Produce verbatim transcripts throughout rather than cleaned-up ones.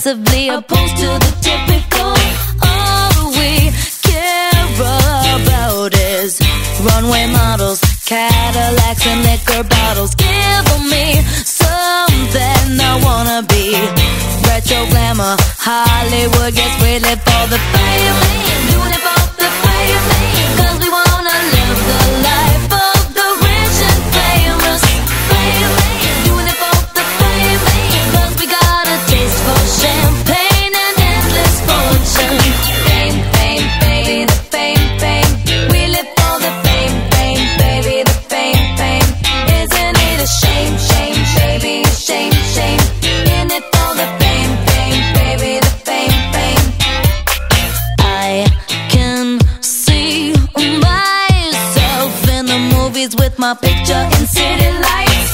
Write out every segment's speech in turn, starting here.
aggressively opposed to the typical. All we care about is runway models, Cadillacs and liquor bottles. Give me something I wanna be. Retro glamour, Hollywood gets really for the fame. Doing it for the fame, cause we wanna live the life of the rich and famous. Fame, doing it for the fame, cause we got a taste for champagne and endless fortune. Fame, fame, baby, the fame, fame. We live for the fame, fame, baby, the fame, fame. Isn't it a shame, shame, baby, a shame, shame. In it for the fame, fame, baby, the fame, fame. I can see myself in the movies with my picture in city lights.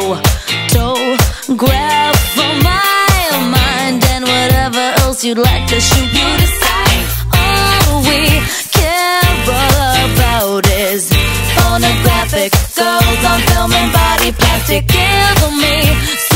Photograph for my mind and whatever else you'd like to shoot, you decide. All we care about is pornographic girls on film and body plastic. Give me